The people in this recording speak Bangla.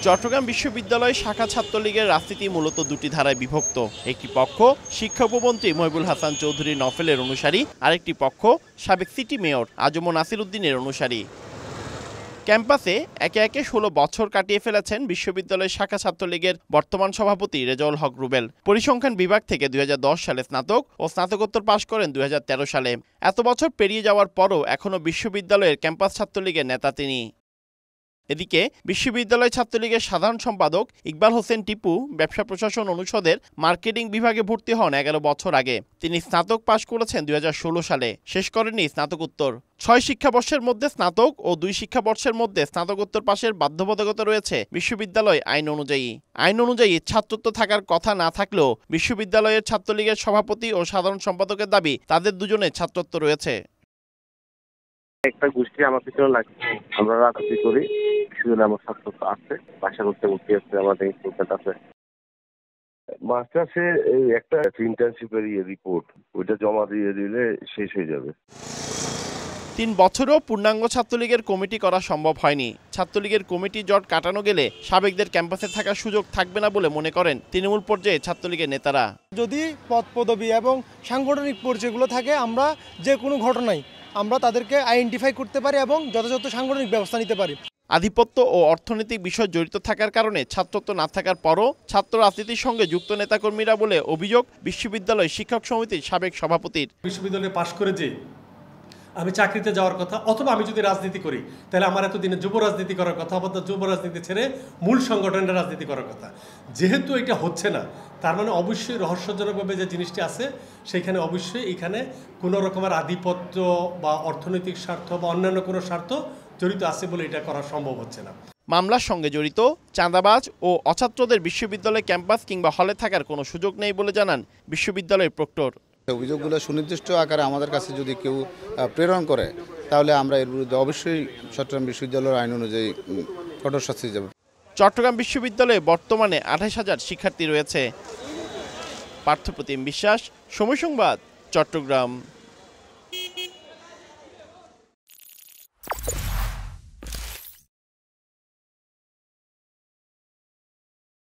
চট্টগ্রাম বিশ্ববিদ্যালয় শাখা ছাত্রলীগের রাজনীতি মূলত দুটি ধারায় বিভক্ত। একটি পক্ষ শিক্ষা উপমন্ত্রী মহিবুল হাসান চৌধুরী নফেলের অনুসারী, আরেকটি পক্ষ সাবেক সিটি মেয়র আজম নাসির উদ্দিনের অনুসারী। ক্যাম্পাসে একে একে ১৬ বছর কাটিয়ে ফেলেছেন বিশ্ববিদ্যালয়ের শাখা ছাত্রলীগের বর্তমান সভাপতি রেজাউল হক রুবেল। পরিসংখ্যান বিভাগ থেকে ২০১০ সালে স্নাতক ও স্নাতকোত্তর পাশ করেন ২০১৩ সালে। এত বছর পেরিয়ে যাওয়ার পরও এখনও বিশ্ববিদ্যালয়ের ক্যাম্পাস ছাত্রলীগের নেতা তিনি। এদিকে বিশ্ববিদ্যালয় ছাত্রলীগের সাধারণ সম্পাদক ইকবাল হোসেন টিপু ব্যবসা প্রশাসন অনুষদের মার্কেটিং বিভাগে ভর্তি হন ১১ বছর আগে। তিনি স্নাতক পাশ করেছেন ২০১৬ সালে, শেষ করেননি স্নাতকোত্তর। ৬ শিক্ষাবর্ষের মধ্যে স্নাতক ও ২ শিক্ষাবর্ষের মধ্যে স্নাতকোত্তর পাশের বাধ্যবাধকতা রয়েছে বিশ্ববিদ্যালয় আইন অনুযায়ী। আইন অনুযায়ী ছাত্রত্ব থাকার কথা না থাকলেও বিশ্ববিদ্যালয়ের ছাত্রলীগের সভাপতি ও সাধারণ সম্পাদকের দাবি তাদের দুজনের ছাত্রত্ব রয়েছে। একটা গোষ্ঠী আমার পিছনে লাগছে, আমরা রাজনীতি করি, সেজন্য আমার ছাত্রত্ব আছে, বাসা করতে ভর্তি আছে, আমাদের স্টুডেন্ট আছে। মাস্টার্সে এই একটা ইন্টার্নশিপের রিপোর্ট, ওইটা জমা দিয়ে দিলে শেষ হয়ে যাবে। ৩ বছরও পূর্ণাঙ্গ ছাত্রলীগের কমিটি করা সম্ভব হয়নি। ছাত্রলীগের কমিটি জট কাটানো গেলে সাবেকদের ক্যাম্পাসে থাকার সুযোগ থাকবে না বলে মনে করেন তৃণমূল পর্যায়ে ছাত্রলীগের নেতারা। যদি পদ পদবি এবং সাংগঠনিক পরিচয়গুলো থাকে, আমরা যে কোনো ঘটনায় আমরা তাদেরকে আইডেন্টিফাই করতে পারি এবং যথাযথ সাংগঠনিক ব্যবস্থা নিতে পারি। আধিপত্য ও অর্থনৈতিক বিষয় জড়িত থাকার কারণে ছাত্রত্ব না থাকার পরও ছাত্র রাজনীতির সঙ্গে যুক্ত নেতাকর্মীরা বলে অভিযোগ বিশ্ববিদ্যালয় শিক্ষক সমিতির সাবেক সভাপতির। বিশ্ববিদ্যালয়ে পাশ করে যে আমি চাকরিতে যাওয়ার কথা, অথবা আমি যদি রাজনীতি করি তাহলে আমার এতদিনে যুব রাজনীতি করার কথা, অথবা যুব রাজনীতি ছেড়ে মূল সংগঠনের রাজনীতি করার কথা। যেহেতু এটা হচ্ছে না, তার মানে অবশ্যই রহস্যজনকভাবে যে জিনিসটি আছে সেইখানে অবশ্যই এখানে কোনো রকমের আধিপত্য বা অর্থনৈতিক স্বার্থ বা অন্যান্য কোনো স্বার্থ জড়িত আছে বলে এটা করা সম্ভব হচ্ছে না। মামলার সঙ্গে জড়িত চাঁদাবাজ ও অছাত্রদের বিশ্ববিদ্যালয় ক্যাম্পাস কিংবা হলে থাকার কোনো সুযোগ নেই বলে জানান বিশ্ববিদ্যালয়ের প্রক্টর। অভিযোগগুলো সুনির্দিষ্ট আকারে আমাদের কাছে যদি কেউ প্রেরণ করে তাহলে আমরা এর বিরুদ্ধে অবশ্যই চট্টগ্রাম বিশ্ববিদ্যালয়ের আইন অনুযায়ী কঠোর শাস্তি যাব। চট্টগ্রাম বিশ্ববিদ্যালয়ে বর্তমানে ২৮,০০০ শিক্ষার্থী রয়েছে। পার্থপ্রতিম বিশ্বাস, সময় সংবাদ, চট্টগ্রাম।